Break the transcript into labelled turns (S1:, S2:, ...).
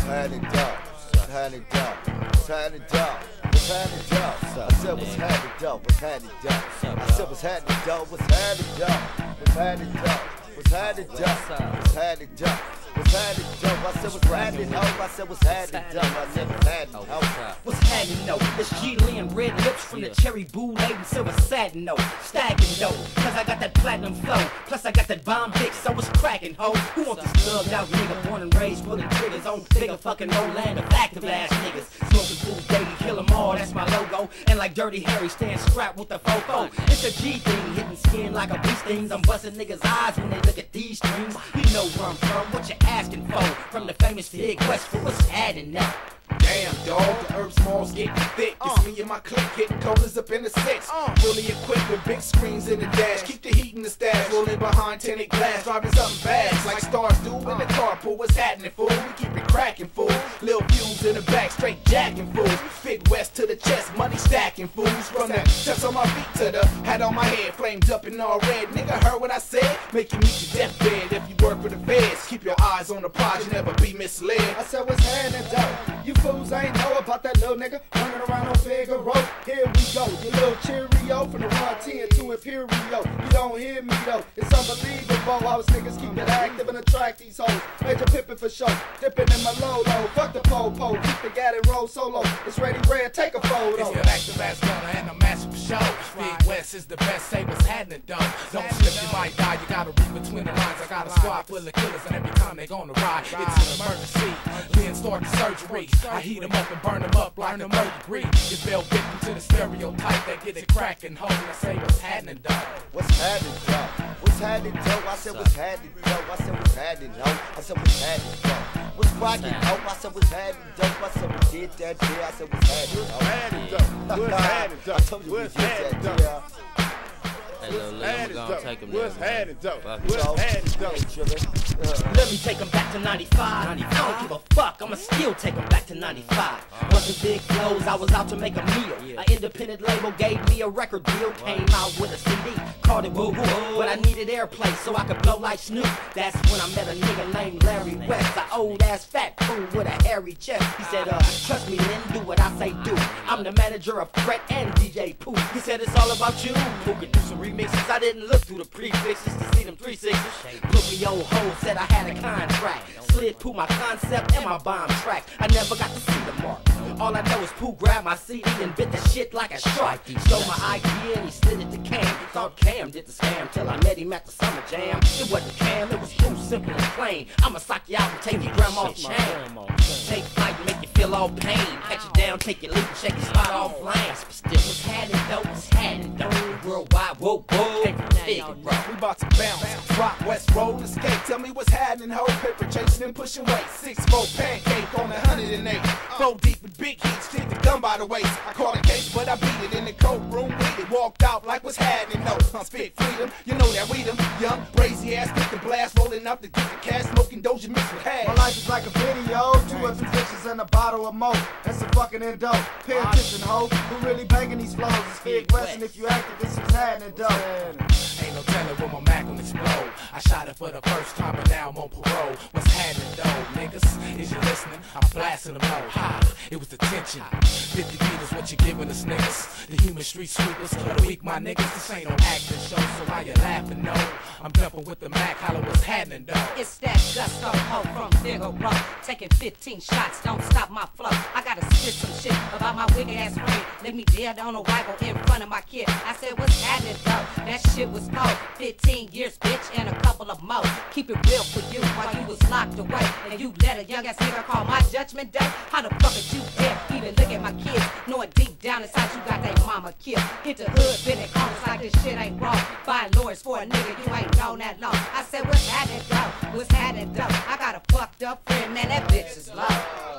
S1: happening, dog? What's happening, dog? What's happening, dog? What's happening, dog? I said what's happening, dog? What's happening, dog? I said what's happening, dog? What's happening, dog? What's happening, dog? What's happening, dog? What's happening, dog? What's happening, dog? I said what's happening, ho? I said what's happening, dog? I said what's happening, ho?
S2: What's happening, though? It's G-Lee and red lips from the cherry boo laden silver satin, though. Stacking, though, cause I got that platinum flow. Plus I got that bomb dick, so it's cracking, ho. Who wants this thugged out nigga born and raised pulling triggers on bigger fucking no land of active ass niggas? Smoking fools daily, kill them all, that's my logo. And like Dirty Harry, stand strapped with the fofo. It's a G thing, hitting skin like a bee stings. I'm busting niggas' eyes when they look at these strings. You know where I'm from, what you asking for? From the famous Fig West, for what's happening now?
S3: Damn, dog, the herb smalls getting thick. It's me and my clique hitting colors up in the six. Fully equipped with big screens in the dash. Keep the heat in the stash. Rolling behind tinted glass. Driving something fast like stars do in the carpool. What's happening, fool? We keep it cracking, fool. Lil' views in the back, straight jacking, fools. Big West to the chest, money stacking, fools. From the steps on my feet to the hat on my head. Flamed up in all red. Nigga heard what I said? Make you meet your deathbed if you work for the feds. Keep your eyes on the prize, you never be misled.
S1: I said what's happening, dog? You fools ain't know about that little nigga running around on Figaro. Here we go, your little Cheerio from the 110 to Imperial. You don't hear me though, it's unbelievable how us niggas keep it active and attract these hoes. Major pippin' for show, dipping in my Lolo. Fuck the po-po, keep the gat and roll solo. It's ready, red, take a photo.
S3: It's the active ass gunner and a massive show. Big West is the best, say what's happening, dog. Don't slip, you might die, you gotta read between the lines. I got a squad full of killers and every time they gonna ride, it's an emergency. Then start the surgery. I heat them up and burn them up like a mercury. You fell victim to the stereotype that get it cracking, ho. I say what's happening, dog.
S1: What's happening, dog? What's happening, dog? I said what's happening, dog? I said what's happening, ho? I said what's happening, dog? What's cracking, ho? I said what's happening, dog? I said we did that deal. I said what's happening, ho?
S4: What's happening, dog? What's happening, dog?
S1: I told you we did that deal.
S4: What's happening, dog? What's happening, dog?
S2: Let me take them back to 95. I don't give a fuck, I'ma still take them back to 95. Wasn't big flows, I was out to make a meal. An independent label gave me a record deal. Came out with a CD, called it Woo Woo. But I needed airplay so I could blow like Snoop. That's when I met a nigga named Larry West. An old ass fat fool with a hairy chest. He said, trust me, Lynn, do what I say do. I'm the manager of Fret and DJ Pooh. He said it's all about you. Who can do some remixes? I didn't look through the prefixes to see them 360s. Put me on hold, said I had a contract. Slid Pooh my concept and my bomb track. I never got to see the mark. All I know is Pooh grabbed my CD and bit the shit like a shark. Stole my idea and he slid it to Cam. Thought Cam did the scam till I met him at the Summer Jam. It wasn't Cam, it was Pooh, simple and plain. I'ma sock you out and take your grandma's chain. Take flight and make you feel all pain. Pat you down, take your leap and shake your spot all flames. But still, what's happening though? What's happening though? Worldwide, whoa, whoa.
S3: We bout to bounce, drop West roll and skate. Tell me what's happening, ho. Paper chasing and pushing weight. 6'4" pancake on 108. 4 deep with big heat, stick the gun by the waist. I caught a case, but I beat it in the cold room. Beat it, walked out like what's happening, ho. I'm spit freedom, you know that we them. Young, brazy ass, with the blast, rolling up to get the cash, smoking Doja mixed with hash.
S1: My life is like a video, 2 or 3 pictures and a bottle of mo. That's a fucking endo. Pay attention, ho. Who really banging these flows? It's Fig West, and if you acted, this is happening, though.
S3: Ain't no telling when my Mac will explode. I shot it for the first time, but now I'm on parole. What's happening, though, niggas? Is you listening? I'm blasting them out. Ha! It was the tension. 50 feet is what you're giving us, niggas. The human street sweepers for the weak, my niggas. This ain't no acting show, so why you laughing, no? I'm dumping with the Mac, holla what's happening, though.
S5: It's that gusto ho from Figaro. Taking 15 shots, don't stop my flow. I gotta spit some shit about my wicked ass friend. Let me dead on a rival in front of my kid. I said, what's happening, though? That shit was cold. 15 years, bitch, and a couple of more. Keep it real for you while you was locked away. And you let a young ass nigga call my judgment day? How the fuck did you dare even look at my kids? Knowing deep down inside you got that mama killed. Hit the hood, been in corners like this shit ain't wrong. Buying lawyers for a nigga you ain't known that long. I said, what's happening, though? What's happening, though? I got a fucked up friend, man, that bitch is low.